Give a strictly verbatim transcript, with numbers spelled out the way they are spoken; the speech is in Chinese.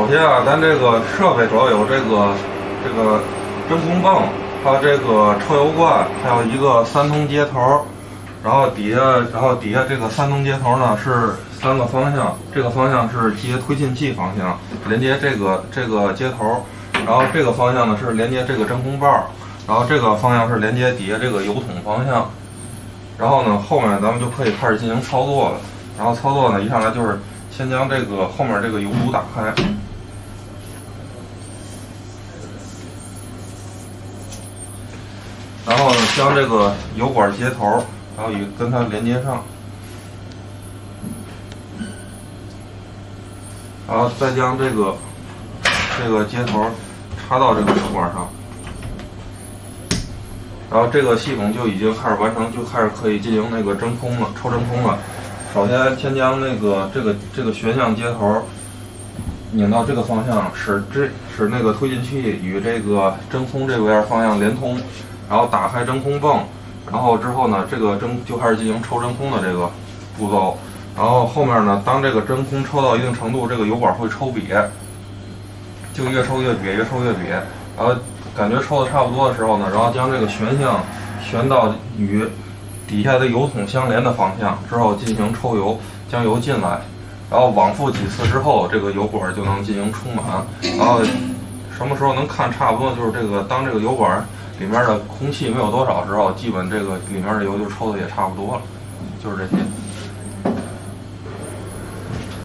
首先啊，咱这个设备主要有这个这个真空泵，还有这个抽油罐，还有一个三通接头。然后底下，然后底下这个三通接头呢是三个方向，这个方向是接推进器方向，连接这个这个接头。然后这个方向呢是连接这个真空棒，然后这个方向是连接底下这个油桶方向。然后呢，后面咱们就可以开始进行操作了。然后操作呢，一上来就是先将这个后面这个油堵打开。然后呢，将这个油管接头，然后与跟它连接上，然后再将这个这个接头插到这个油管上，然后这个系统就已经开始完成，就开始可以进行那个真空了，抽真空了。首先，先将那个这个这个旋向接头拧到这个方向，使这使那个推进器与这个真空这边方向连通。然后打开真空泵，然后之后呢，这个真就开始进行抽真空的这个步骤。然后后面呢，当这个真空抽到一定程度，这个油管会抽瘪，就越抽越瘪，越抽越瘪。然后感觉抽的差不多的时候呢，然后将这个旋向旋到与底下的油桶相连的方向，之后进行抽油，将油进来。然后往复几次之后，这个油管就能进行充满。然后什么时候能看差不多，就是这个当这个油管里面的空气没有多少时候，基本这个里面的油就抽的也差不多了，就是这些。